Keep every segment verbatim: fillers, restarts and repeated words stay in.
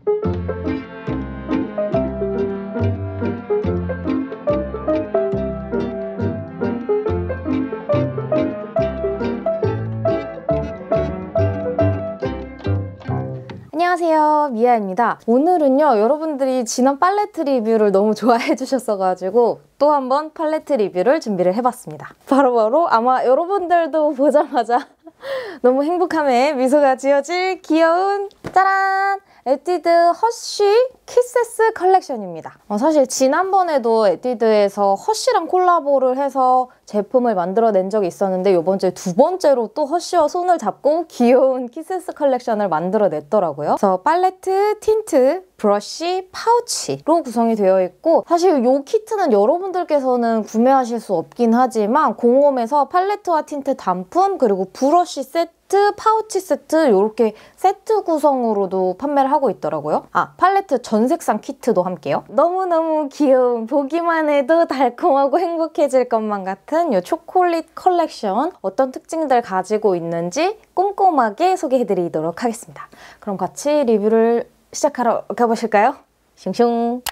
안녕하세요, 미아입니다. 오늘은요, 여러분들이 지난 팔레트 리뷰를 너무 좋아해 주셨어가지고 또 한 번 팔레트 리뷰를 준비를 해봤습니다. 바로바로 바로 아마 여러분들도 보자마자 너무 행복함에 미소가 지어질 귀여운 짜란! 에뛰드 허쉬 키세스 컬렉션입니다. 어, 사실 지난번에도 에뛰드에서 허쉬랑 콜라보를 해서 제품을 만들어낸 적이 있었는데 이번 주에 두 번째로 또 허쉬와 손을 잡고 귀여운 키세스 컬렉션을 만들어냈더라고요. 그래서 팔레트, 틴트, 브러쉬, 파우치로 구성이 되어 있고 사실 이 키트는 여러분들께서는 구매하실 수 없긴 하지만 공홈에서 팔레트와 틴트 단품 그리고 브러쉬 세트 파우치 세트 이렇게 세트 구성으로도 판매를 하고 있더라고요. 아, 팔레트 전색상 키트도 함께요. 너무너무 귀여운 보기만 해도 달콤하고 행복해질 것만 같은 이 초콜릿 컬렉션 어떤 특징들 가지고 있는지 꼼꼼하게 소개해드리도록 하겠습니다. 그럼 같이 리뷰를 시작하러 가보실까요? 슝슝!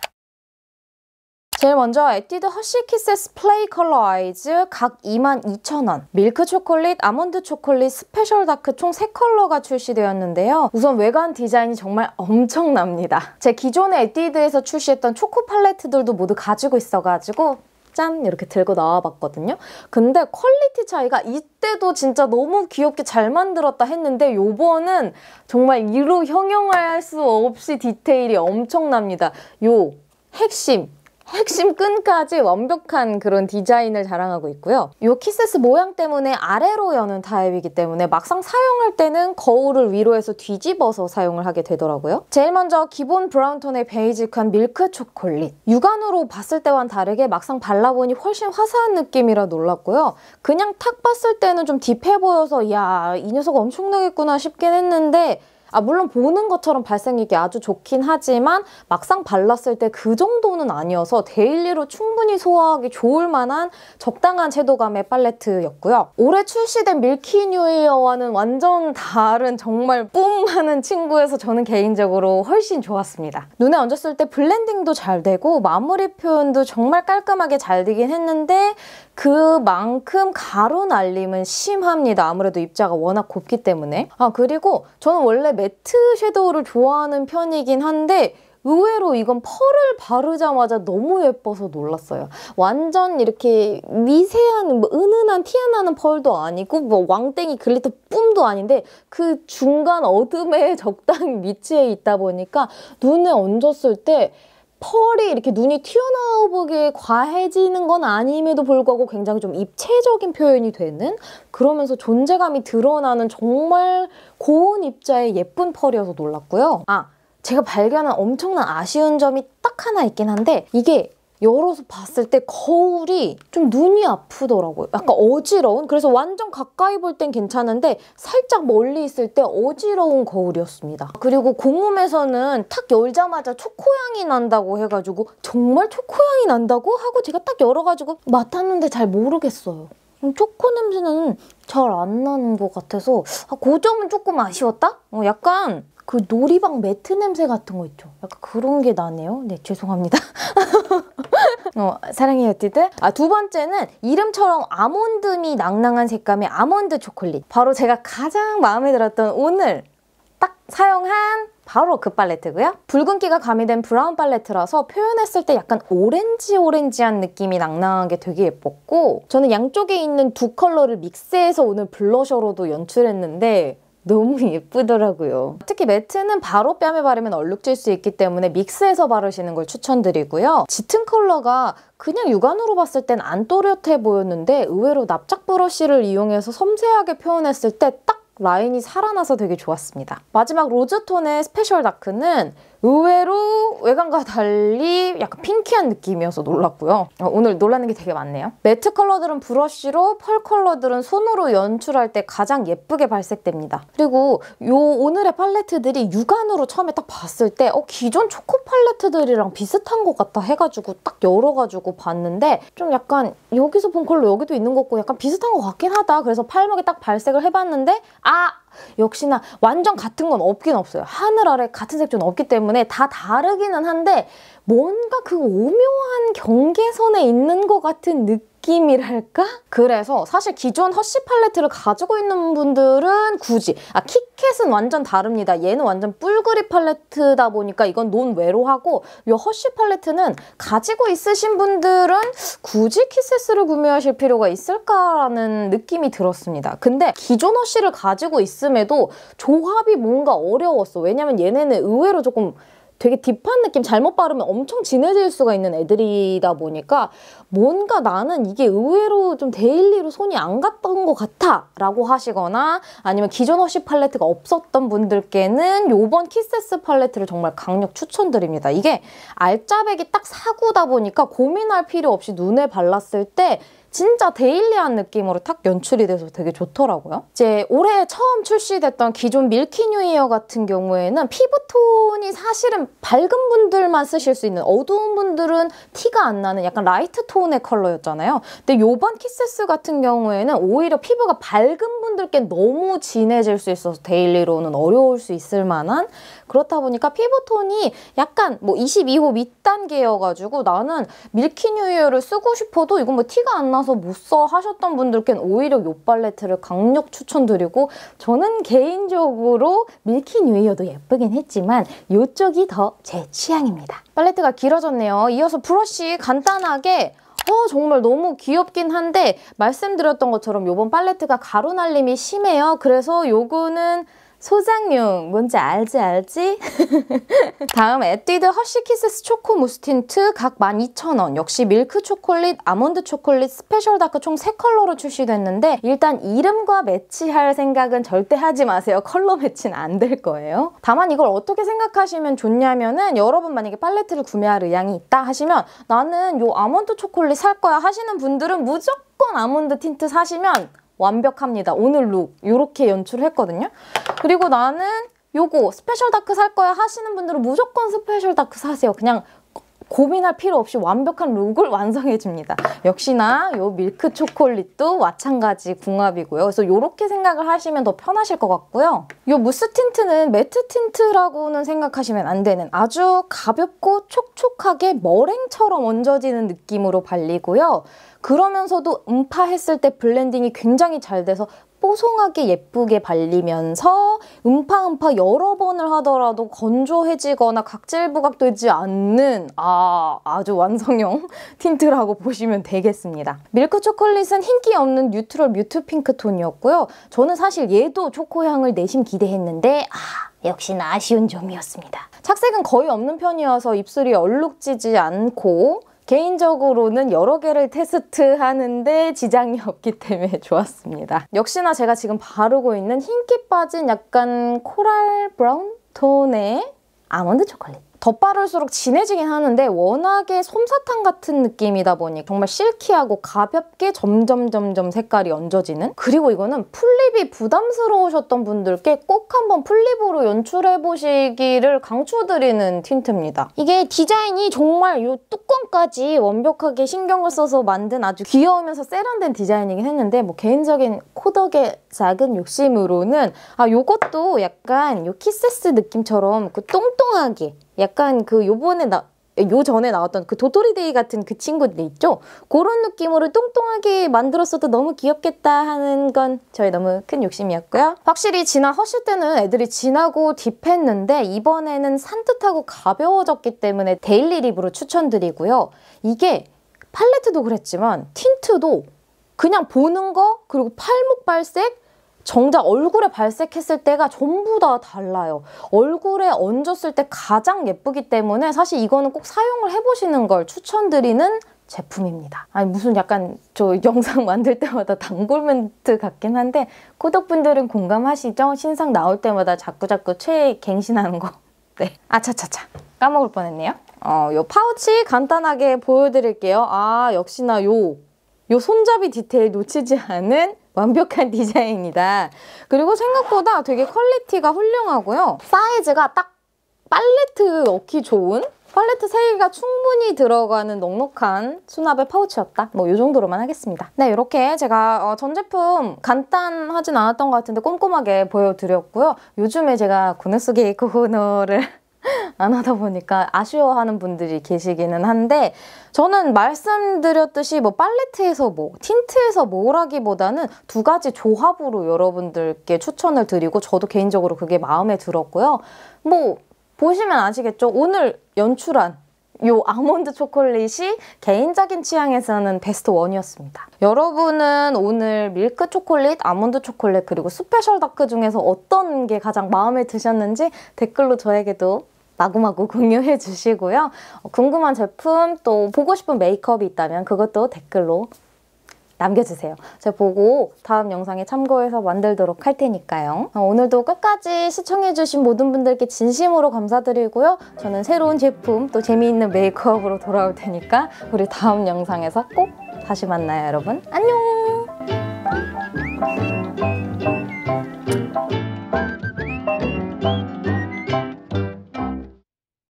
제일 먼저 에뛰드 허쉬 키세스 플레이 컬러 아이즈 각 이만 이천 원, 밀크 초콜릿, 아몬드 초콜릿, 스페셜 다크 총 세 컬러가 출시되었는데요. 우선 외관 디자인이 정말 엄청납니다. 제 기존의 에뛰드에서 출시했던 초코 팔레트들도 모두 가지고 있어가지고 짠! 이렇게 들고 나와봤거든요. 근데 퀄리티 차이가 이때도 진짜 너무 귀엽게 잘 만들었다 했는데 요번은 정말 이루 형용할 수 없이 디테일이 엄청납니다. 요 핵심! 핵심 끈까지 완벽한 그런 디자인을 자랑하고 있고요. 이 키세스 모양 때문에 아래로 여는 타입이기 때문에 막상 사용할 때는 거울을 위로 해서 뒤집어서 사용을 하게 되더라고요. 제일 먼저 기본 브라운톤의 베이직한 밀크 초콜릿. 육안으로 봤을 때와는 다르게 막상 발라보니 훨씬 화사한 느낌이라 놀랐고요. 그냥 탁 봤을 때는 좀 딥해 보여서 야, 이 녀석 엄청나겠구나 싶긴 했는데 아, 물론 보는 것처럼 발색력이 아주 좋긴 하지만 막상 발랐을 때 그 정도는 아니어서 데일리로 충분히 소화하기 좋을 만한 적당한 섀도감의 팔레트였고요. 올해 출시된 밀키 뉴이어와는 완전 다른 정말 뿜 하는 친구여서 저는 개인적으로 훨씬 좋았습니다. 눈에 얹었을 때 블렌딩도 잘 되고 마무리 표현도 정말 깔끔하게 잘 되긴 했는데 그만큼 가루 날림은 심합니다. 아무래도 입자가 워낙 곱기 때문에. 아, 그리고 저는 원래 매트 섀도우를 좋아하는 편이긴 한데 의외로 이건 펄을 바르자마자 너무 예뻐서 놀랐어요. 완전 이렇게 미세한 뭐 은은한 티 안 나는 펄도 아니고 뭐 왕땡이 글리터 뿜도 아닌데 그 중간 어둠에 적당히 위치해 있다 보니까 눈에 얹었을 때 펄이 이렇게 눈이 튀어나오게 과해지는 건 아님에도 불구하고 굉장히 좀 입체적인 표현이 되는 그러면서 존재감이 드러나는 정말 고운 입자의 예쁜 펄이어서 놀랐고요. 아, 제가 발견한 엄청난 아쉬운 점이 딱 하나 있긴 한데 이게 열어서 봤을 때 거울이 좀 눈이 아프더라고요. 약간 어지러운? 그래서 완전 가까이 볼 땐 괜찮은데 살짝 멀리 있을 때 어지러운 거울이었습니다. 그리고 공홈에서는 탁 열자마자 초코향이 난다고 해가지고 정말 초코향이 난다고? 하고 제가 딱 열어가지고 맡았는데 잘 모르겠어요. 초코 냄새는 잘 안 나는 것 같아서 아, 그 점은 조금 아쉬웠다? 어, 약간 그 놀이방 매트 냄새 같은 거 있죠? 약간 그런 게 나네요. 네, 죄송합니다. 어, 사랑해요, 에뛰드. 아, 두 번째는 이름처럼 아몬드미 낭낭한 색감의 아몬드 초콜릿. 바로 제가 가장 마음에 들었던 오늘 딱 사용한 바로 그 팔레트고요. 붉은기가 가미된 브라운 팔레트라서 표현했을 때 약간 오렌지 오렌지한 느낌이 낭낭하게 되게 예뻤고 저는 양쪽에 있는 두 컬러를 믹스해서 오늘 블러셔로도 연출했는데 너무 예쁘더라고요. 특히 매트는 바로 뺨에 바르면 얼룩질 수 있기 때문에 믹스해서 바르시는 걸 추천드리고요. 짙은 컬러가 그냥 육안으로 봤을 땐 안 또렷해 보였는데 의외로 납작 브러쉬를 이용해서 섬세하게 표현했을 때 딱 라인이 살아나서 되게 좋았습니다. 마지막 로즈톤의 스페셜 다크는 의외로 외관과 달리 약간 핑키한 느낌이어서 놀랐고요. 어, 오늘 놀라는 게 되게 많네요. 매트 컬러들은 브러쉬로, 펄 컬러들은 손으로 연출할 때 가장 예쁘게 발색됩니다. 그리고 요 오늘의 팔레트들이 육안으로 처음에 딱 봤을 때 어, 기존 초코 팔레트들이랑 비슷한 것 같다 해가지고 딱 열어가지고 봤는데 좀 약간 여기서 본 컬러 여기도 있는 것 같고 약간 비슷한 것 같긴 하다. 그래서 팔목에 딱 발색을 해봤는데 아! 역시나 완전 같은 건 없긴 없어요. 하늘 아래 같은 색조는 없기 때문에 다 다르기는 한데 뭔가 그 오묘한 경계선에 있는 것 같은 느낌이랄까? 그래서 사실 기존 허쉬 팔레트를 가지고 있는 분들은 굳이 아 키캣은 완전 다릅니다. 얘는 완전 뿔그립 팔레트다 보니까 이건 논외로 하고 이 허쉬 팔레트는 가지고 있으신 분들은 굳이 키세스를 구매하실 필요가 있을까라는 느낌이 들었습니다. 근데 기존 허쉬를 가지고 있음에도 조합이 뭔가 어려웠어. 왜냐면 얘네는 의외로 조금 되게 딥한 느낌, 잘못 바르면 엄청 진해질 수가 있는 애들이다 보니까 뭔가 나는 이게 의외로 좀 데일리로 손이 안 갔던 것 같아 라고 하시거나 아니면 기존 허쉬 팔레트가 없었던 분들께는 요번 키세스 팔레트를 정말 강력 추천드립니다. 이게 알짜배기 딱 사구다 보니까 고민할 필요 없이 눈에 발랐을 때 진짜 데일리한 느낌으로 탁 연출이 돼서 되게 좋더라고요. 이제 올해 처음 출시됐던 기존 밀키 뉴이어 같은 경우에는 피부톤이 사실은 밝은 분들만 쓰실 수 있는, 어두운 분들은 티가 안 나는 약간 라이트 톤의 컬러였잖아요. 근데 요번 키세스 같은 경우에는 오히려 피부가 밝은 분들께 너무 진해질 수 있어서 데일리로는 어려울 수 있을 만한, 그렇다 보니까 피부톤이 약간 뭐 이십이 호 밑단계여가지고 나는 밀키 뉴이어를 쓰고 싶어도 이건 뭐 티가 안 나서 못 써 하셨던 분들께는 오히려 이 팔레트를 강력 추천드리고, 저는 개인적으로 밀키 뉴이어도 예쁘긴 했지만 이쪽이 더 제 취향입니다. 팔레트가 길어졌네요. 이어서 브러쉬 간단하게 어 정말 너무 귀엽긴 한데 말씀드렸던 것처럼 이번 팔레트가 가루 날림이 심해요. 그래서 요거는 소장용, 뭔지 알지 알지? 다음 에뛰드 허쉬 키세스 초코 무스 틴트 각 만 이천 원. 역시 밀크 초콜릿, 아몬드 초콜릿, 스페셜 다크 총 세 컬러로 출시됐는데 일단 이름과 매치할 생각은 절대 하지 마세요. 컬러 매치는 안 될 거예요. 다만 이걸 어떻게 생각하시면 좋냐면은 여러분 만약에 팔레트를 구매할 의향이 있다 하시면 나는 요 아몬드 초콜릿 살 거야 하시는 분들은 무조건 아몬드 틴트 사시면 완벽합니다. 오늘 룩 이렇게 연출했거든요. 그리고 나는 요거 스페셜 다크 살 거야 하시는 분들은 무조건 스페셜 다크 사세요. 그냥 고민할 필요 없이 완벽한 룩을 완성해줍니다. 역시나 요 밀크 초콜릿도 마찬가지 궁합이고요. 그래서 이렇게 생각을 하시면 더 편하실 것 같고요. 요 무스 틴트는 매트 틴트라고는 생각하시면 안 되는 아주 가볍고 촉촉하게 머랭처럼 얹어지는 느낌으로 발리고요. 그러면서도 음파했을 때 블렌딩이 굉장히 잘 돼서 뽀송하게 예쁘게 발리면서 음파음파 여러 번을 하더라도 건조해지거나 각질 부각되지 않는 아, 아주 완성형 틴트라고 보시면 되겠습니다. 밀크 초콜릿은 흰기 없는 뉴트럴 뮤트 핑크 톤이었고요. 저는 사실 얘도 초코향을 내심 기대했는데 아, 역시나 아쉬운 점이었습니다. 착색은 거의 없는 편이어서 입술이 얼룩지지 않고 개인적으로는 여러 개를 테스트하는데 지장이 없기 때문에 좋았습니다. 역시나 제가 지금 바르고 있는 흰기 빠진 약간 코랄 브라운 톤의 아몬드 초콜릿. 덧바를수록 진해지긴 하는데 워낙에 솜사탕 같은 느낌이다 보니 정말 실키하고 가볍게 점점 점점 색깔이 얹어지는, 그리고 이거는 풀립이 부담스러우셨던 분들께 꼭 한번 풀립으로 연출해보시기를 강추드리는 틴트입니다. 이게 디자인이 정말 이 뚜껑까지 완벽하게 신경을 써서 만든 아주 귀여우면서 세련된 디자인이긴 했는데 뭐 개인적인 코덕의 작은 욕심으로는 아 요것도 약간 요 키세스 느낌처럼 그 똥똥하게 약간 그 요번에 나, 요 전에 나왔던 그 도토리데이 같은 그 친구들 있죠? 그런 느낌으로 똥똥하게 만들었어도 너무 귀엽겠다 하는 건 저의 너무 큰 욕심이었고요. 확실히 지난 허쉬 때는 애들이 진하고 딥했는데 이번에는 산뜻하고 가벼워졌기 때문에 데일리 립으로 추천드리고요. 이게 팔레트도 그랬지만 틴트도 그냥 보는 거 그리고 팔목 발색 정작 얼굴에 발색했을 때가 전부 다 달라요. 얼굴에 얹었을 때 가장 예쁘기 때문에 사실 이거는 꼭 사용을 해보시는 걸 추천드리는 제품입니다. 아니 무슨 약간 저 영상 만들 때마다 단골 멘트 같긴 한데 구독분들은 공감하시죠? 신상 나올 때마다 자꾸자꾸 최애 갱신하는 거. 네. 아차차차. 까먹을 뻔했네요. 어, 요 파우치 간단하게 보여드릴게요. 아 역시나 요, 요 손잡이 디테일 놓치지 않은 완벽한 디자인이다. 그리고 생각보다 되게 퀄리티가 훌륭하고요. 사이즈가 딱 팔레트 넣기 좋은 팔레트 세 개가 충분히 들어가는 넉넉한 수납의 파우치였다. 뭐 이 정도로만 하겠습니다. 네, 이렇게 제가 어, 전 제품 간단하진 않았던 것 같은데 꼼꼼하게 보여드렸고요. 요즘에 제가 구네스게이 코너를 안 하다 보니까 아쉬워하는 분들이 계시기는 한데 저는 말씀드렸듯이 뭐 팔레트에서 뭐 틴트에서 뭐라기보다는 두 가지 조합으로 여러분들께 추천을 드리고 저도 개인적으로 그게 마음에 들었고요. 뭐 보시면 아시겠죠? 오늘 연출한 요 아몬드 초콜릿이 개인적인 취향에서는 베스트 원이었습니다. 여러분은 오늘 밀크 초콜릿, 아몬드 초콜릿 그리고 스페셜 다크 중에서 어떤 게 가장 마음에 드셨는지 댓글로 저에게도 마구마구 공유해 주시고요. 궁금한 제품 또 보고 싶은 메이크업이 있다면 그것도 댓글로 남겨주세요. 제가 보고 다음 영상에 참고해서 만들도록 할 테니까요. 오늘도 끝까지 시청해주신 모든 분들께 진심으로 감사드리고요. 저는 새로운 제품 또 재미있는 메이크업으로 돌아올 테니까 우리 다음 영상에서 꼭 다시 만나요, 여러분. 안녕!